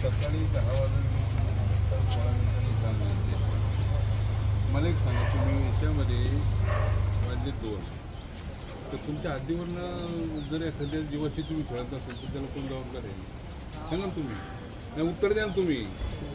सकाळी 10 वाजून 16 मिनिटांनी काम झाले. मला एक सांगा, तुम्ही याच्यामध्ये वाजले 2 तर तुमच्या हद्दीवरनं जर एखाद्या जीवाची तुम्ही खेळत असेल तर त्याला कोण जबाबदार आहे सांगा ना तुम्ही. नाही उत्तर द्या ना तुम्ही.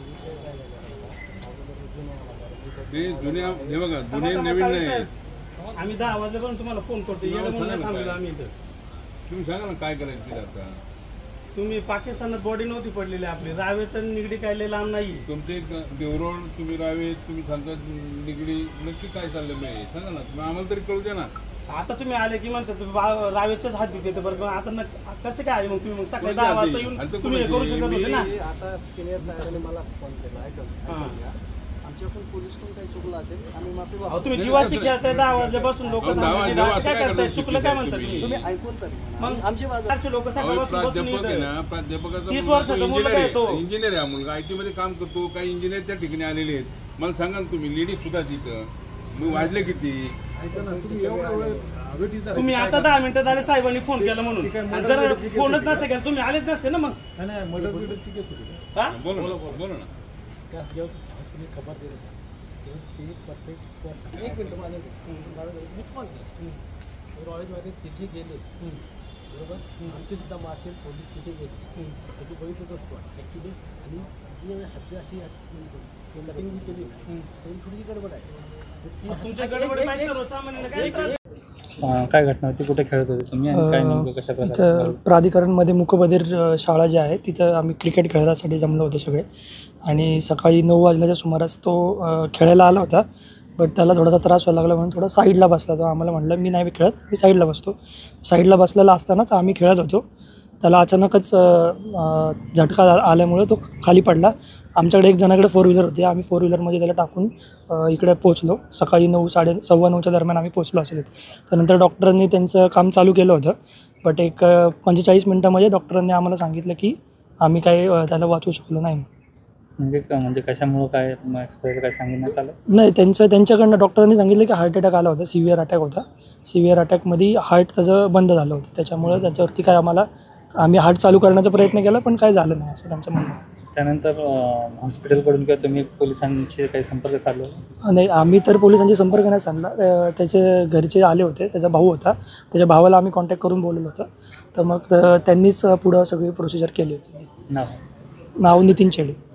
ते जुन्या हे बघा, जुने नवीन नाही. आम्ही 10 वाजल्यापासून तुम्हाला फोन करतो. तुम्ही सांगा ना काय करायचं आता. तुम्ही पाकिस्तानात बॉडी नव्हती पडलेली आपली. रावेत तर निगडी काय लांब नाही. तुमचे देवरोड, तुम्ही रावेत, तुम्ही सांगता निगडी, नक्की काय चाललेलं आहे सांगा ना. तुम्ही आम्हाला तरी कळू द्या ना. आता तुम्ही आले की म्हणता तुम्ही रावेच्याच हात देते बरं. आता कसं काय मग तुम्ही सकाळी 10 वाजता येऊन तुम्ही हे करू शकत होते ना. आता सिनियर साहेबांनी मला फोन केला. आमच्याकडून पोलीस कोण काही चुकलं असेल आम्ही माफी मागतो. तुम्ही जीवाशी खेळताय 10 वाजल्यापासून. लोक काय करताय, चुकलं काय म्हणतात तुम्ही ऐकून तरी मग आमची बाजू. लोक प्राध्यापक आहे ना, प्राध्यापकाचा 30 वर्षाचा मुलगा आहे तो. इंजिनियर आहे मुलगा, IT मध्ये काम करतो. काही इंजिनियर त्या ठिकाणी आलेले आहेत. मला सांगा ना तुम्ही, लेडीज सुद्धा तिथं मग वाजले किती. तुम्ही आता 10 मिनिटं झाले साहेबांनी फोन केला म्हणून. जर फोनच नसते केला तुम्ही आलेच नसते ना. मग बोला ना. खबर दे एक मिनिट रॉयलमध्ये तिथे गेले बरोबर. आमचे सुद्धा मार्शल पोलीस तिथे गेले. त्याची बघितलं असतो ॲक्च्युली. आणि जी हत्या अशी कटिंग केली त्याची थोडीशी गडबड आहे. तुमच्या गडबड काय घटना होती, कुठे खेळत होते तुम्ही आणि काय नेमकं कशा प्रकारे. इथं प्राधिकरणमध्ये मूकबधीर शाळा जी आहे तिथं आम्ही क्रिकेट खेळण्यासाठी जमलो होतो सगळे. आणि सकाळी 9 वाजल्याच्या सुमारास तो खेळायला आला होता. बट त्याला थोडासा त्रास व्हायला लागला म्हणून थोडा साईडला बसला. तो आम्हाला म्हटलं मी नाही खेळत, मी साईडला बसतो. साईडला बसलेला असतानाच आम्ही खेळत होतो. त्याला अचानकच झटका आल्यामुळे तो खाली पडला. आमच्याकडे एक जणाकडे 4 व्हीलर होती. आम्ही 4 व्हीलरमध्ये त्याला टाकून इकडे पोचलो. सकाळी 9:15 दरम्यान आम्ही पोचलो असेल. त्यानंतर डॉक्टरांनी त्यांचं काम चालू केलं होतं. बट एक 45 मिनटामध्ये डॉक्टरांनी आम्हाला सांगितलं की आम्ही काय त्याला वाचवू शकलो नाही. म्हणजे कशामुळं काय एक्सपायर काय सांगण्यात आलं नाही. त्यांच्याकडनं डॉक्टरांनी सांगितलं की हार्ट अटॅक आला होता. सिव्हिअर अटॅक होता. सिव्हिअर अटॅकमध्ये हार्ट त्याचं बंद झालं होतं. त्याच्यामुळे त्याच्यावरती काय आम्ही हार्ट चालू करण्याचा प्रयत्न केला पण काय झालं नाही असं त्यांचं म्हणणं. त्यानंतर हॉस्पिटलकडून किंवा तुम्ही पोलिसांशी काही संपर्क साधला नाही. आम्ही तर पोलिसांशी संपर्क नाही साधला. त्याचे घरचे आले होते. त्याचा भाऊ होता. त्याच्या भावाला आम्ही कॉन्टॅक्ट करून बोलवलं होतं. तर मग त्यांनीच पुढं सगळी प्रोसिजर केली होती. नाव नाव नितीन चेडे.